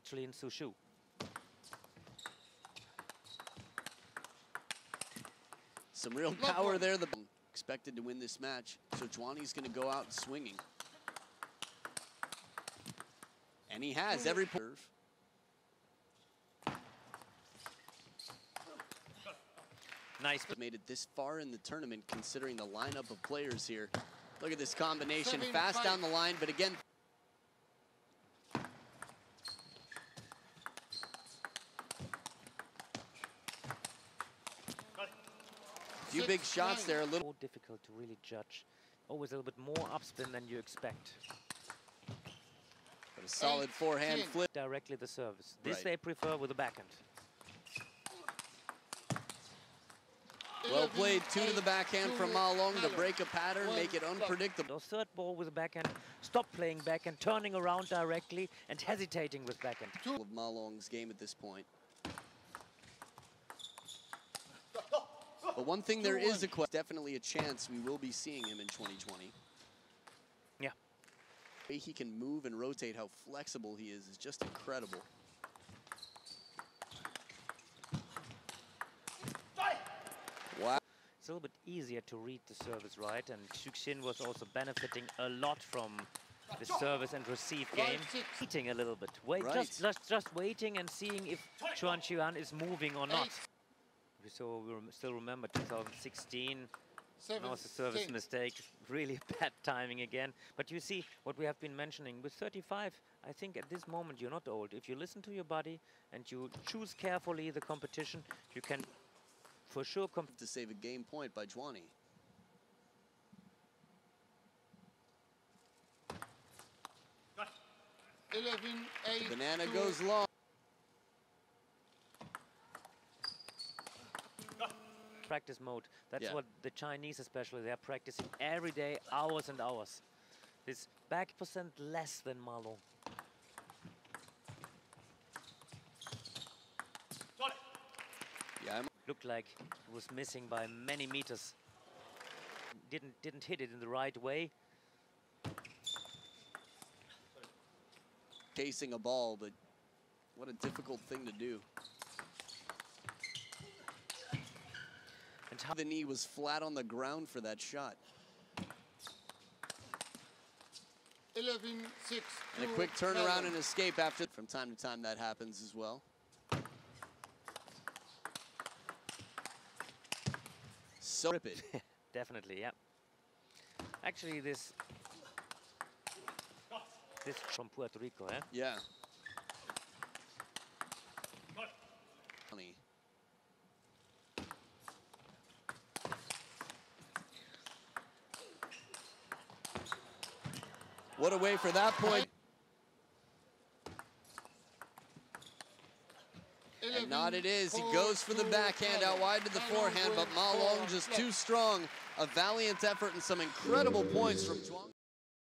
actually in Sushu. Some real power there. The expected to win this match, so Juani's going to go out swinging. And he has every serve. Nice. Made it this far in the tournament considering the lineup of players here. Look at this combination, fast down the line, but again. Few big shots there, a little more difficult to really judge. Always a little bit more upspin than you expect. But a solid forehand flip. Directly the service. This Right. they prefer with the backhand. Well played, 2 to the backhand from Ma Long to break a pattern, make it unpredictable. Or third ball with the backhand, stop playing backhand, turning around directly and hesitating with backhand. Of Ma Long's game at this point. But one thing there is definitely a chance we will be seeing him in 2020. Yeah. The way he can move and rotate, how flexible he is just incredible. Wow. It's a little bit easier to read the service, right? And Xuxin was also benefiting a lot from the service and receive game. Waiting a little bit. Just waiting and seeing if Chuang Chih-Yuan is moving or not. So we still remember 2016. That was a service mistake. Really bad timing again. But you see what we have been mentioning. With 35, I think at this moment you're not old. If you listen to your body and you choose carefully the competition, you can for sure to save a game point by Juani. The banana goes long. Practice mode. That's what the Chinese especially, they're practicing every day, hours and hours. This back percent less than Ma Long. Yeah, looked like it was missing by many meters. Didn't hit it in the right way. Chasing a ball, but what a difficult thing to do. And the knee was flat on the ground for that shot. 11-6. And a quick turnaround and escape after. From time to time that happens as well. So rip it. Definitely, yeah. Actually, this from Puerto Rico, eh? Yeah. Funny. What a way for that point. And not it is. He goes for the backhand out wide to the forehand, but Ma Long just too strong. A valiant effort and some incredible points from Chuang.